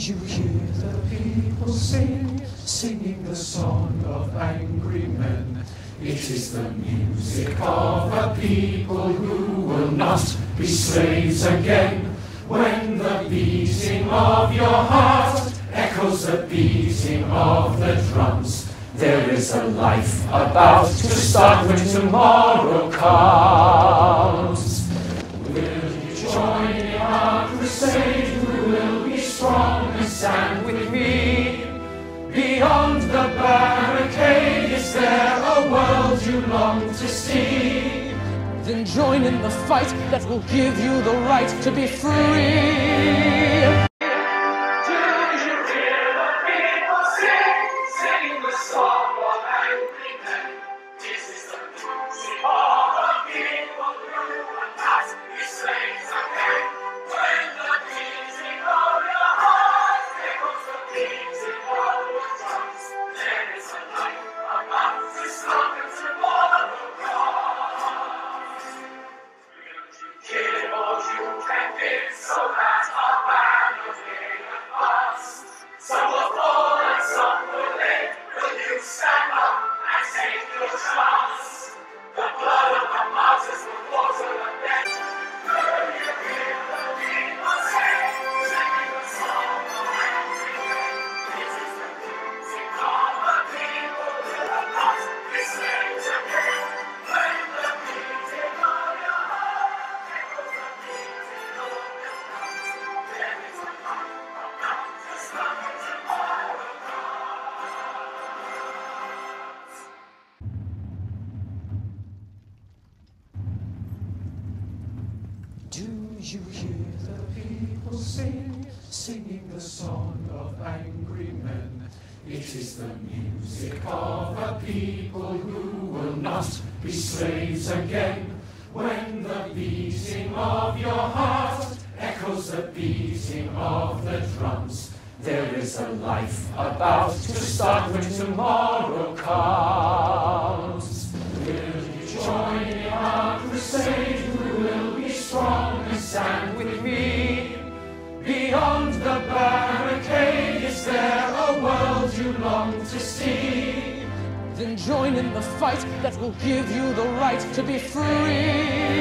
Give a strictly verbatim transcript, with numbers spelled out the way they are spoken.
you hear the people sing, singing the song of angry men? It is the music of a people who will not be slaves again. When the beating of your heart echoes the beating of the drums, there is a life about to start when tomorrow comes. Will you join in our crusade? Who will be strong and stand with me? Beyond the barricade, is there a world you long to see? Then join in the fight that will give you the right to be free. Do you hear the people sing, singing the song of angry men? It is the music of a people who will not be slaves again. When the beating of your heart echoes the beating of the drums, there is a life about to start when tomorrow comes. Will you join in our crusade? Who will be strong and stand with me? Beyond the barricade, is there a world you long to see? Then join in the fight that will give you the right to be free.